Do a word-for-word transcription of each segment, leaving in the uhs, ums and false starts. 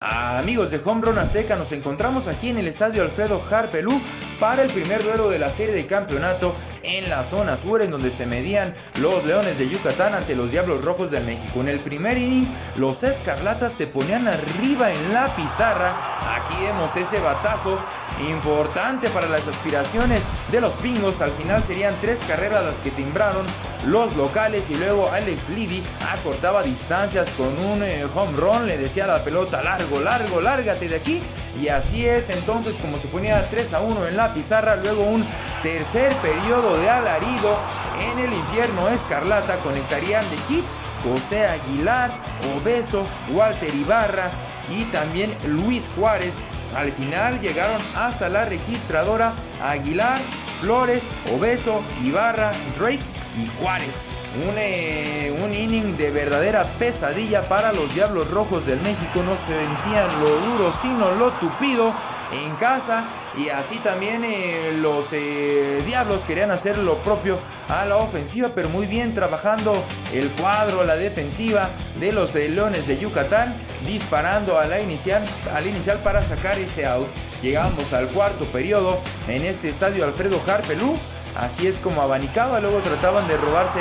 Amigos de Home Run Azteca, nos encontramos aquí en el estadio Alfredo Harp Elú para el primer duelo de la serie de campeonato en la zona sur, en donde se medían los Leones de Yucatán ante los Diablos Rojos del México. En el primer inning, los Escarlatas se ponían arriba en la pizarra. Aquí vemos ese batazo importante para las aspiraciones de los Pingos. Al final serían tres carreras las que timbraron los locales, y luego Alex Liddy acortaba distancias con un eh, home run. Le decía a la pelota: largo, largo, lárgate de aquí. Y así es entonces como se ponía tres a uno en la pizarra. Luego un tercer periodo de alarido en el infierno escarlata. Conectarían de hit José Aguilar, Obeso, Walter Ibarra y también Luis Juárez. Al final llegaron hasta la registradora Aguilar, Flores, Obeso, Ibarra, Drake y Juárez. Un, eh, un inning de verdadera pesadilla para los Diablos Rojos del México. No sentían lo duro sino lo tupido en casa, y así también eh, los eh, Diablos querían hacer lo propio a la ofensiva, pero muy bien trabajando el cuadro, la defensiva de los eh, Leones de Yucatán, disparando a la inicial, al inicial para sacar ese out. Llegamos al cuarto periodo en este estadio Alfredo Harp Elú. Así es como abanicaba, luego trataban de robarse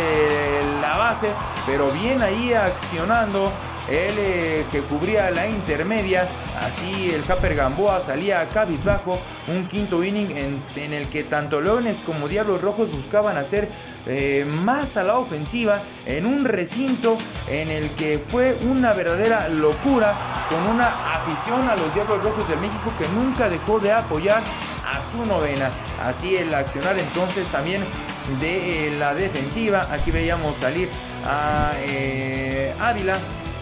la base, pero bien ahí accionando el eh, que cubría la intermedia. Así el Japper Gamboa salía cabizbajo. Un quinto inning en, en el que tanto Leones como Diablos Rojos buscaban hacer eh, más a la ofensiva, en un recinto en el que fue una verdadera locura, con una afición a los Diablos Rojos de México que nunca dejó de apoyar a su novena. Así el accionar entonces también de eh, la defensiva. Aquí veíamos salir a eh, Ávila,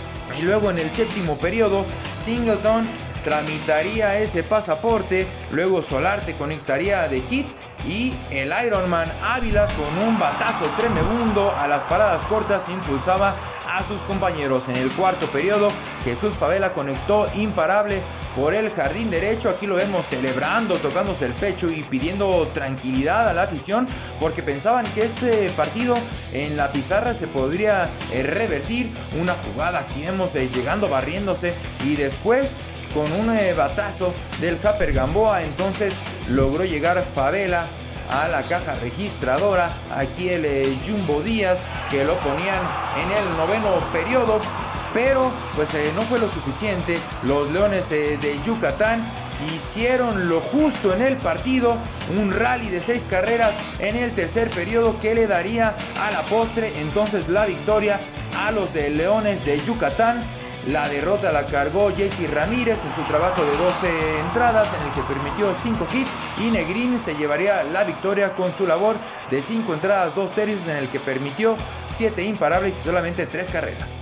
y luego en el séptimo periodo Singleton tramitaría ese pasaporte, luego Solarte conectaría de hit, y el Ironman Ávila con un batazo tremendo a las paradas cortas impulsaba a sus compañeros. En el cuarto periodo Jesús Favela conectó imparable por el jardín derecho. Aquí lo vemos celebrando, tocándose el pecho y pidiendo tranquilidad a la afición, porque pensaban que este partido en la pizarra se podría eh, revertir. Una jugada aquí vemos eh, llegando, barriéndose, y después con un eh, batazo del Japper Gamboa entonces logró llegar Favela a la caja registradora. Aquí el eh, Jumbo Díaz, que lo ponían en el noveno periodo, pero pues eh, no fue lo suficiente. Los Leones eh, de Yucatán hicieron lo justo en el partido, un rally de seis carreras en el tercer periodo que le daría a la postre entonces la victoria a los de Leones de Yucatán. La derrota la cargó Jesse Ramírez en su trabajo de doce entradas, en el que permitió cinco hits, y Negrín se llevaría la victoria con su labor de cinco entradas, dos tercios, en el que permitió siete imparables y solamente tres carreras.